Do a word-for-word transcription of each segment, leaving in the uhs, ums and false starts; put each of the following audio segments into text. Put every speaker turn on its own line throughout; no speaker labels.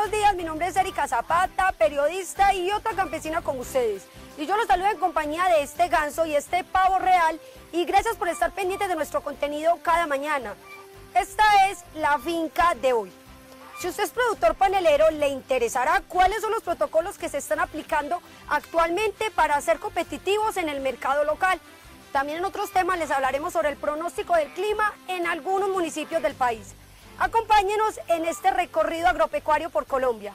buenos días, mi nombre es Erika Zapata, periodista y otra campesina como ustedes. Y yo los saludo en compañía de este ganso y este pavo real y gracias por estar pendientes de nuestro contenido cada mañana. Esta es la finca de hoy. Si usted es productor panelero, le interesará cuáles son los protocolos que se están aplicando actualmente para ser competitivos en el mercado local. También en otros temas les hablaremos sobre el pronóstico del clima en algunos municipios del país. Acompáñenos en este recorrido agropecuario por Colombia.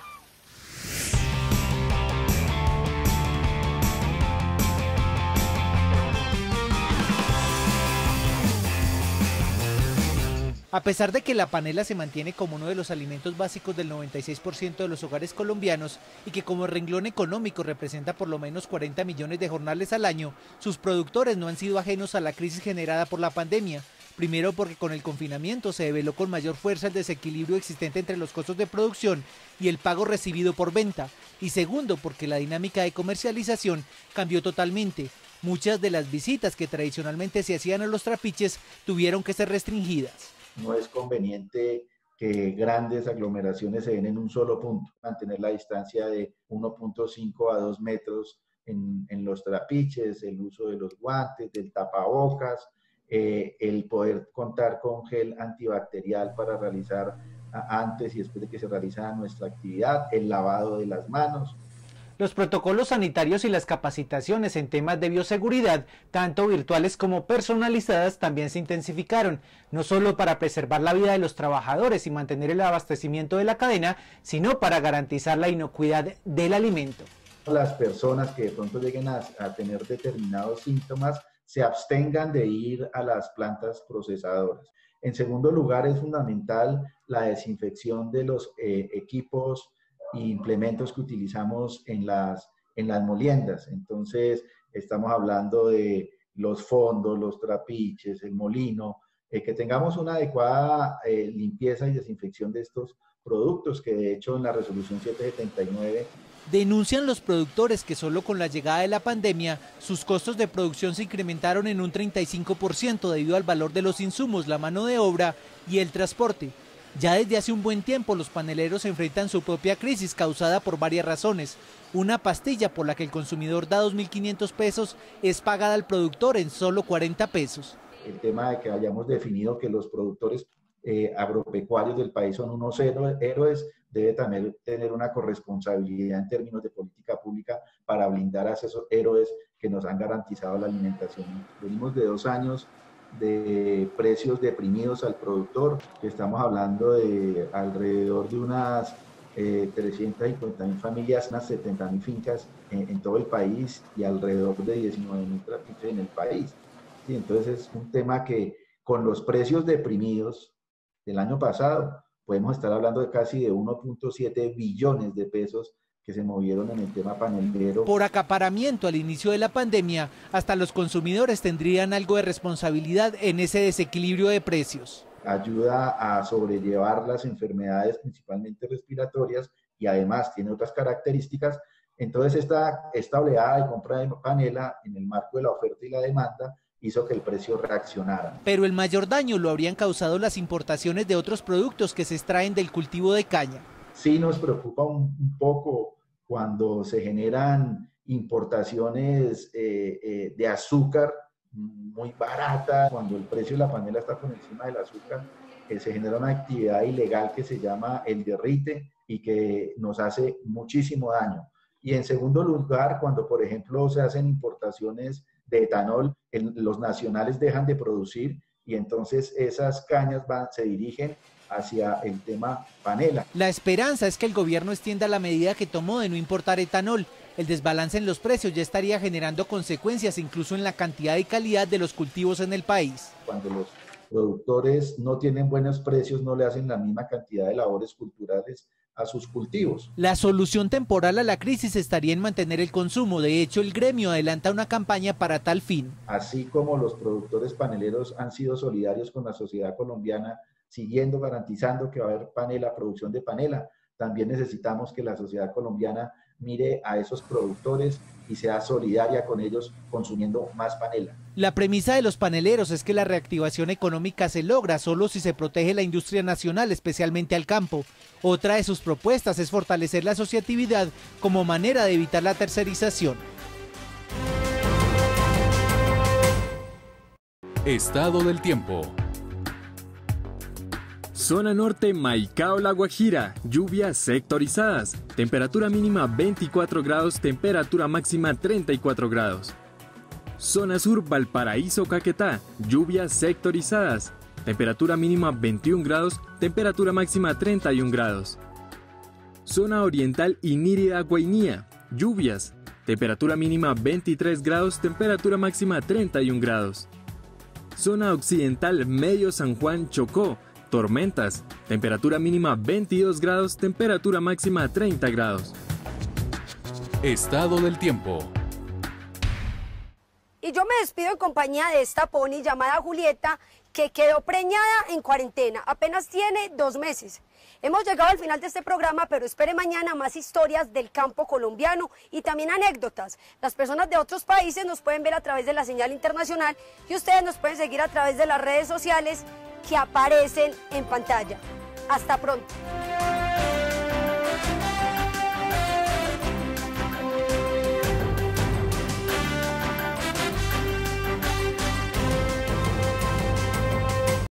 A pesar de que la panela se mantiene como uno de los alimentos básicos del noventa y seis por ciento de los hogares colombianos y que como renglón económico representa por lo menos cuarenta millones de jornales al año, sus productores no han sido ajenos a la crisis generada por la pandemia. Primero porque con el confinamiento se develó con mayor fuerza el desequilibrio existente entre los costos de producción y el pago recibido por venta. Y segundo porque la dinámica de comercialización cambió totalmente. Muchas de las visitas que tradicionalmente se hacían a los trapiches tuvieron que ser restringidas.
No es conveniente que grandes aglomeraciones se den en un solo punto. Mantener la distancia de uno punto cinco a dos metros en, en los trapiches, el uso de los guantes, del tapabocas, eh, el poder contar con gel antibacterial para realizar antes y después de que se realiza nuestra actividad, el lavado de las manos.
Los protocolos sanitarios y las capacitaciones en temas de bioseguridad, tanto virtuales como personalizadas, también se intensificaron, no solo para preservar la vida de los trabajadores y mantener el abastecimiento de la cadena, sino para garantizar la inocuidad del alimento.
Las personas que de pronto lleguen a, a tener determinados síntomas se abstengan de ir a las plantas procesadoras. En segundo lugar, es fundamental la desinfección de los eh, equipos e implementos que utilizamos en las, en las moliendas. Entonces, estamos hablando de los fondos, los trapiches, el molino, eh, que tengamos una adecuada eh, limpieza y desinfección de estos productos, que de hecho en la resolución setecientos setenta y nueve...
Denuncian los productores que solo con la llegada de la pandemia, sus costos de producción se incrementaron en un treinta y cinco por ciento debido al valor de los insumos, la mano de obra y el transporte. Ya desde hace un buen tiempo los paneleros enfrentan su propia crisis causada por varias razones. Una pastilla por la que el consumidor da dos mil quinientos pesos es pagada al productor en solo cuarenta pesos.
El tema de que hayamos definido que los productores eh, agropecuarios del país son unos héroes, debe también tener una corresponsabilidad en términos de política pública para blindar a esos héroes que nos han garantizado la alimentación. Venimos de dos años de precios deprimidos al productor, que estamos hablando de alrededor de unas eh, trescientas cincuenta mil familias, unas setenta mil fincas en, en todo el país y alrededor de diecinueve mil trapiches en el país. Sí, entonces es un tema que con los precios deprimidos del año pasado podemos estar hablando de casi de uno punto siete billones de pesos que se movieron en el tema panelero.
Por acaparamiento al inicio de la pandemia, hasta los consumidores tendrían algo de responsabilidad en ese desequilibrio de precios.
Ayuda a sobrellevar las enfermedades principalmente respiratorias y además tiene otras características. Entonces esta, esta oleada de compra de panela en el marco de la oferta y la demanda hizo que el precio reaccionara.
Pero el mayor daño lo habrían causado las importaciones de otros productos que se extraen del cultivo de caña.
Sí nos preocupa un, un poco cuando se generan importaciones eh, eh, de azúcar muy barata, cuando el precio de la panela está por encima del azúcar, eh, se genera una actividad ilegal que se llama el derrite y que nos hace muchísimo daño. Y en segundo lugar, cuando por ejemplo se hacen importaciones de etanol, el, los nacionales dejan de producir y entonces esas cañas van, se dirigen hacia el tema panela.
La esperanza es que el gobierno extienda la medida que tomó de no importar etanol. El desbalance en los precios ya estaría generando consecuencias incluso en la cantidad y calidad de los cultivos en el país.
Cuando los productores no tienen buenos precios, no le hacen la misma cantidad de labores culturales a sus cultivos.
La solución temporal a la crisis estaría en mantener el consumo. De hecho, el gremio adelanta una campaña para tal fin.
Así como los productores paneleros han sido solidarios con la sociedad colombiana, siguiendo garantizando que va a haber panela, producción de panela, también necesitamos que la sociedad colombiana mire a esos productores y sea solidaria con ellos consumiendo más panela.
La premisa de los paneleros es que la reactivación económica se logra solo si se protege la industria nacional, especialmente al campo. Otra de sus propuestas es fortalecer la asociatividad como manera de evitar la tercerización.
Estado del tiempo.
Zona norte, Maicao, La Guajira, lluvias sectorizadas, temperatura mínima veinticuatro grados, temperatura máxima treinta y cuatro grados. Zona sur, Valparaíso, Caquetá, lluvias sectorizadas, temperatura mínima veintiún grados, temperatura máxima treinta y un grados. Zona oriental, Inírida, Guainía, lluvias, temperatura mínima veintitrés grados, temperatura máxima treinta y un grados. Zona occidental, Medio San Juan, Chocó, tormentas, temperatura mínima veintidós grados, temperatura máxima treinta grados.
Estado del tiempo.
Y yo me despido en compañía de esta pony llamada Julieta, que quedó preñada en cuarentena, apenas tiene dos meses. Hemos llegado al final de este programa, pero espere mañana más historias del campo colombiano y también anécdotas. Las personas de otros países nos pueden ver a través de la señal internacional y ustedes nos pueden seguir a través de las redes sociales que aparecen en pantalla. Hasta pronto.